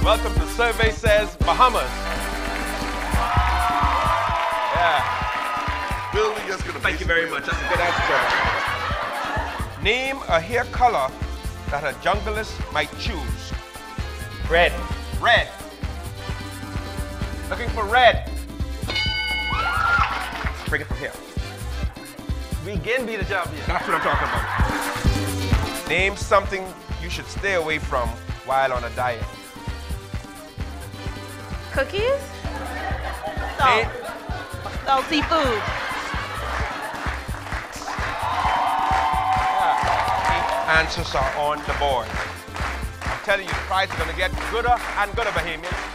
Welcome to Survey Says Bahamas. Yeah. Bill, you're just gonna Thank you very much. That's a good answer. Name a hair color that a junglist might choose. Red. Red. Looking for red. Bring it from here. Begin be the champion. That's what I'm talking about. Name something you should stay away from while on a diet. Cookies? Salt. Salty food. Answers are on the board. I'm telling you, the prize is going to get gooder and gooder, Bahamians.